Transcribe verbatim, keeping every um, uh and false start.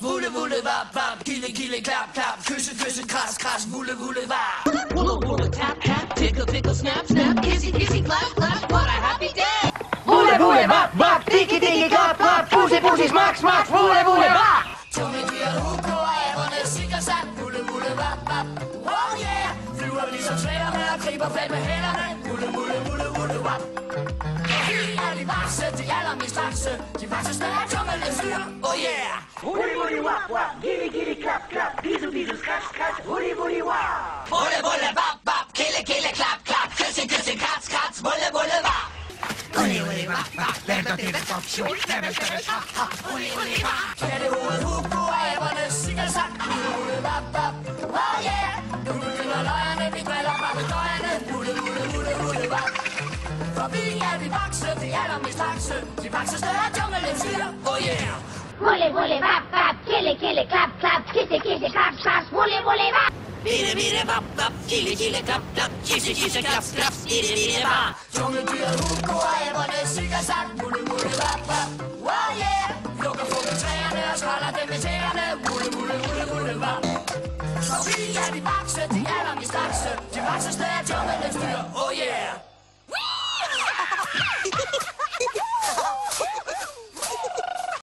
Vulle, vulle, vap, vap, gille, gille, klap, klap, kysse, kysse, kras, kras, vulle, vulle, vap. Wulla, wulla, tap, tap, tickle, tickle, snap, snap, kissy, kissy, clap, clap, what a happy day! Vulle, vulle, vap, vap, digi, digi, klap, klap, pussy, pussy, smak, smak, vulle, vulle, vap! Tunge dyr, huk på æberne, sikker sat, vulle, vulle, vap, vap. Oh yeah! Flyver ligesom sværene og griber fat med hænderne, vulle, vulle, vulle, vulle, vap. Vi er de vakse, de allermest vakse, de vakseste er junglens dyr, oh yeah! Vulle, vulle, vap, vap, gilli, gilli, klap, klap, pisu, pisu, skrat, skrat, vulle, vulle, vap! Vulle, vulle, vap, vap, kille, kille, klap, klap, kysse, kysse, krats, krats, vulle, vulle, vap. Vulle, vulle, vap, vap, lærte det er option, lærte det er ha, ha, vulle, vulle, vap! Kattehoved, huk på æberne, sikker sat, vulle, vulle, vap, vap. Oh yeah! Nu begynder løjerne, vi driller papegøjerne, vulle, vulle, vulle, vulle, vap. For vi er de vakse, de allermest vakse, de vakseste er junglens dyr, oh yeah! Wulle, wulle, vap, vap, kille, kille, klap, klap, kisse, kisse, kras, kras, wulle, wulle, vap. Bitte, bitte, vap, vap, gille, gille, klap, klap, kisse, kisse, klaps, klaps, bitte, bitte, vap. Tunge dyr, huk på æberne, sikker sat,